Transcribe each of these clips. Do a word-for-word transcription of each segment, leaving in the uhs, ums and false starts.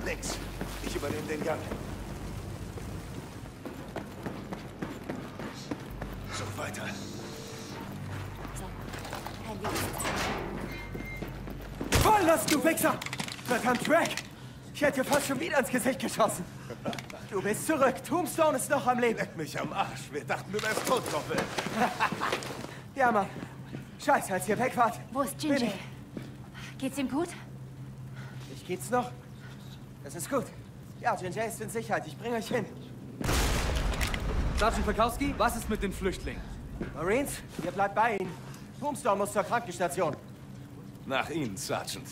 Links. Ich übernehme den Gang. So, weiter. Voll los, du Wichser! Verdammt, Track! Ich hätte dir fast schon wieder ins Gesicht geschossen. Du bist zurück. Tombstone ist noch am Leben. Leck mich am Arsch. Wir dachten, du wärst tot, Doppel. Ja, Mann. Scheiße, als ihr weg wart. Wo ist Ginger? Geht's ihm gut? Ich geht's noch? Das ist gut. Ja, Ginger ist in Sicherheit. Ich bringe euch hin. Sergeant Pekowski, was ist mit den Flüchtlingen? Marines, ihr bleibt bei ihnen. Tombstone muss zur Krankenstation. Nach Ihnen, Sergeant.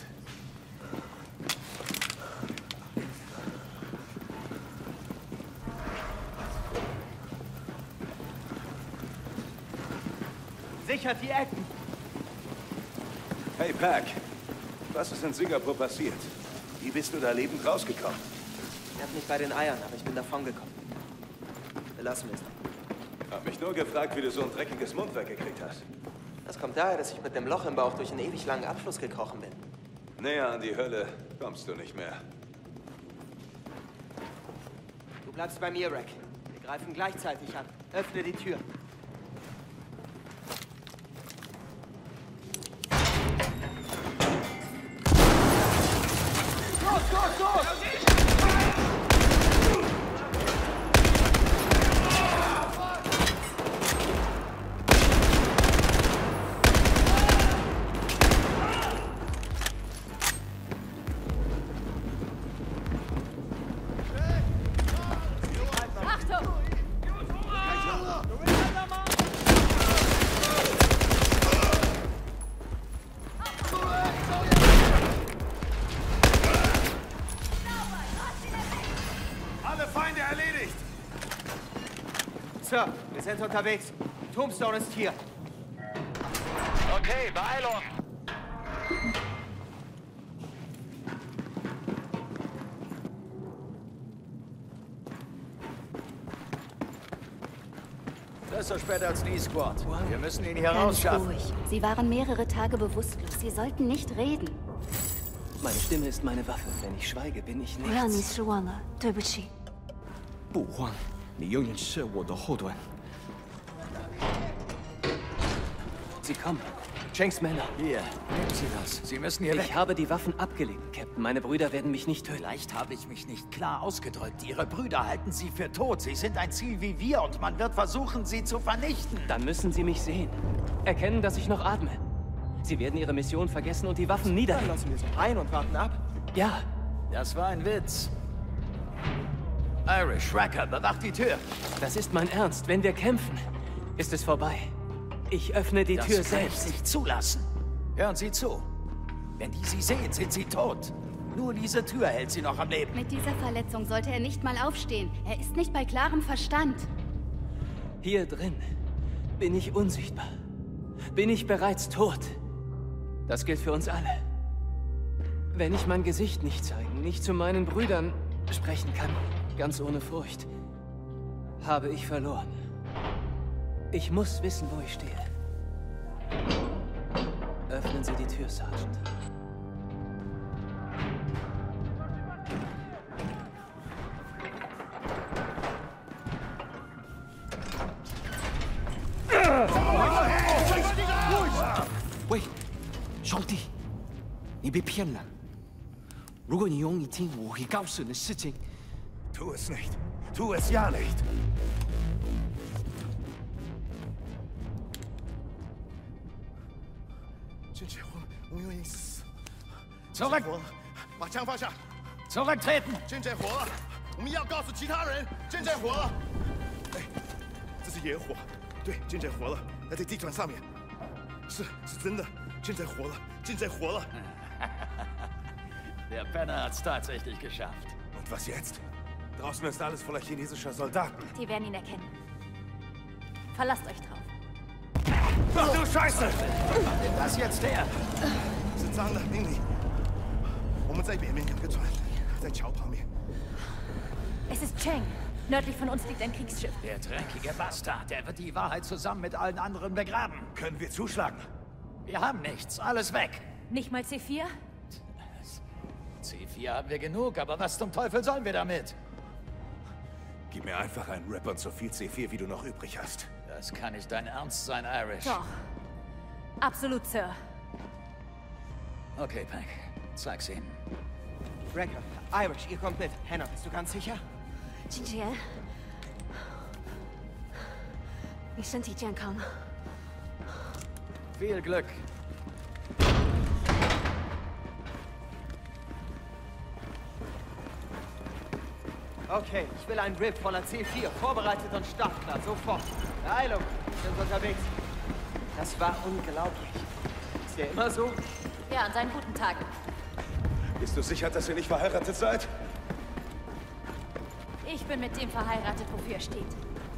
Sichert die Ecken. Hey, Pack. Was ist in Singapur passiert? Wie bist du da lebend rausgekommen? Ich hab nicht bei den Eiern, aber ich bin davongekommen. Belassen wir es. Hab mich nur gefragt, wie du so ein dreckiges Mundwerk gekriegt hast. Das kommt daher, dass ich mit dem Loch im Bauch durch einen ewig langen Abfluss gekrochen bin. Näher an die Hölle kommst du nicht mehr. Du bleibst bei mir, Rack. Wir greifen gleichzeitig an. Öffne die Tür. Los, los, los! Sir, wir sind unterwegs. Tombstone ist hier. Okay, Beeilung! Besser später als nie, Squad. Wir müssen ihn hier Ganz rausschaffen. ruhig. Sie waren mehrere Tage bewusstlos. Sie sollten nicht reden. Meine Stimme ist meine Waffe. Wenn ich schweige, bin ich 不让你 nichts. 失望了，对不起。 不慌，你永远是我的后盾。Sie kommen. Shanks Männer. Hier, nehmen Sie das. Sie müssen hier weg. Ich habe die Waffen abgelegt, Captain. Meine Brüder werden mich nicht töten. Vielleicht habe ich mich nicht klar ausgedrückt. Ihre Brüder halten Sie für tot. Sie sind ein Ziel wie wir und man wird versuchen, sie zu vernichten. Dann müssen Sie mich sehen. Erkennen, dass ich noch atme. Sie werden Ihre Mission vergessen und die Waffen Dann niederlegen. lassen wir sie ein und warten ab. Ja, Das war ein Witz. Irish, Racker, bewacht die Tür. das ist mein Ernst. Wenn wir kämpfen, ist es vorbei. Ich öffne die Das Tür kann ich selbst. nicht zulassen. Hören Sie zu. Wenn die Sie sehen, sind Sie tot. Nur diese Tür hält Sie noch am Leben. Mit dieser Verletzung sollte er nicht mal aufstehen. Er ist nicht bei klarem Verstand. Hier drin bin ich unsichtbar. Bin ich bereits tot. Das gilt für uns alle. Wenn ich mein Gesicht nicht zeigen, nicht zu meinen Brüdern sprechen kann, ganz ohne Furcht, habe ich verloren. Ich muss wissen, wo ich stehe. Öffnen Sie die Tür, Sergeant. 喂，兄弟，你被骗了。如果你用你听，我会告诉你的事情。 Tu es nicht. Tu es ja nicht. Zurück! 把枪放下！ Zurücktreten! 真真活了，我们要告诉其他人，真真活了。哎，这是野火，对，真真活了，在这地船上面，是是真的，真真活了，真真活了。 Der Penner hat's tatsächlich geschafft. Und was jetzt? Draußen ist alles voller chinesischer Soldaten. Sie werden ihn erkennen. Verlasst euch drauf. Ach du Scheiße! Was denn das jetzt her? 是脏的，经理。我们在北面有个船，在桥旁边。 Es ist Cheng. Nördlich von uns liegt ein Kriegsschiff. Der dreckige Bastard, der wird die Wahrheit zusammen mit allen anderen begraben. Können wir zuschlagen? Wir haben nichts, alles weg. Nicht mal C vier? C vier haben wir genug, aber was zum Teufel sollen wir damit? Gib mir einfach einen Rip und so viel C vier, wie du noch übrig hast. Das kann nicht dein Ernst sein, Irish. Doch. Absolut, Sir. Okay, Pack. Zeig's ihm. Wrecker, Irish, ihr kommt mit. Hannah, bist du ganz sicher? 金智妍，你身体健康吗？ Viel Glück. Okay, ich will einen Rip voller C vier, vorbereitet und startklar, sofort. Beeilung, wir sind unterwegs. Das war unglaublich. Ist der immer so? Ja, an seinen guten Tagen. Bist du sicher, dass ihr nicht verheiratet seid? Ich bin mit dem verheiratet, wofür er steht.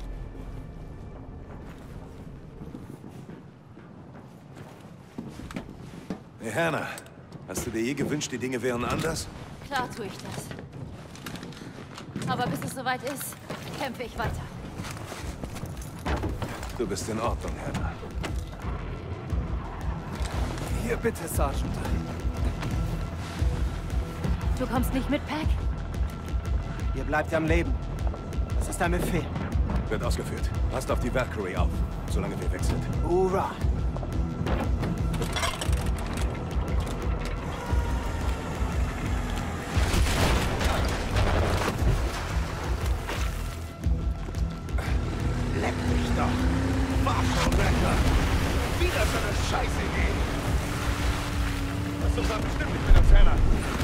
Hey, Hannah, hast du dir je gewünscht, die Dinge wären anders? Klar tue ich das. Aber bis es soweit ist, kämpfe ich weiter. Du bist in Ordnung, Hannah. Hier bitte, Sergeant. Du kommst nicht mit, Pack? Ihr bleibt am Leben. Das ist ein Befehl. Wird ausgeführt. Passt auf die Valkyrie auf, solange wir weg sind. Hurra! Leck mich doch! Mach schon, Wrecker! Wieder so eine Scheißidee! Was ist das bestimmt nicht mit dem Hannah?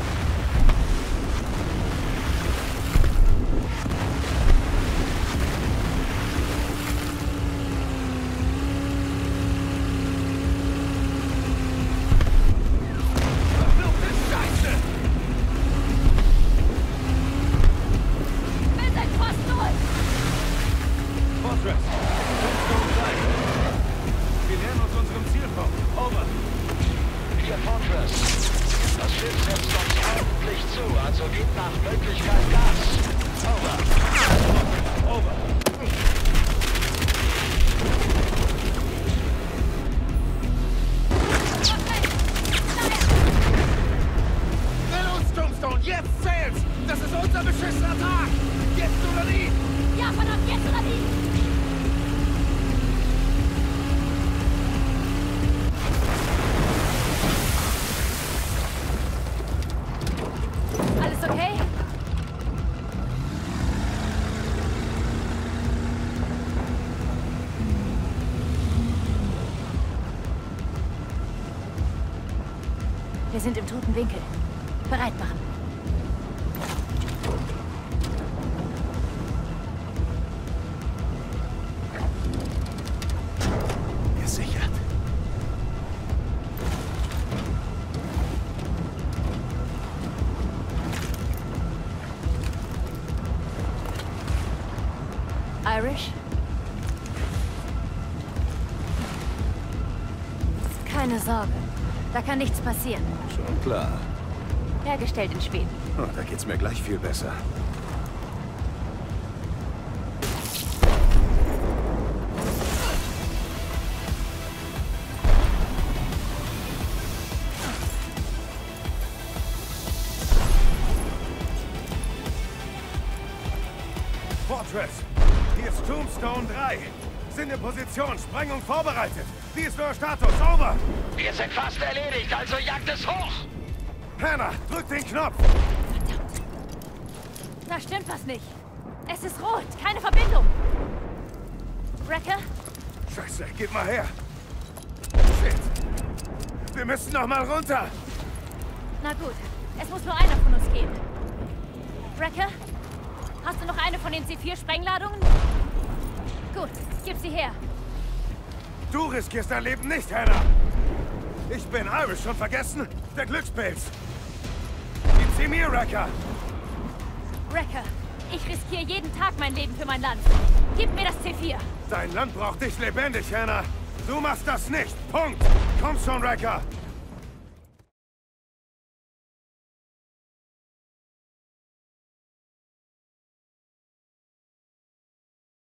Wir sind im toten Winkel. Bereit machen. Gesichert. Irish? Keine Sorge. Da kann nichts passieren. Schon klar. Hergestellt in Schweden. Oh, da geht's mir gleich viel besser. Fortress, hier ist Tombstone drei. Sind in Position, Sprengung vorbereitet. Wie ist euer Status? Over! Wir sind fast erledigt, also jagt es hoch! Hannah, drück den Knopf! Verdammt! Da stimmt was nicht. Es ist rot, keine Verbindung. Wrecker? Scheiße, gib mal her. Shit. Wir müssen noch mal runter. Na gut, es muss nur einer von uns gehen. Wrecker? Hast du noch eine von den C vier Sprengladungen? Gut, gib sie her. Du riskierst dein Leben nicht, Hannah. Ich bin Irish, schon vergessen? Der Glückspilz. Gib sie mir, Wrecker. Wrecker, ich riskiere jeden Tag mein Leben für mein Land. Gib mir das C vier. Dein Land braucht dich lebendig, Hannah. Du machst das nicht. Punkt. Komm schon, Wrecker.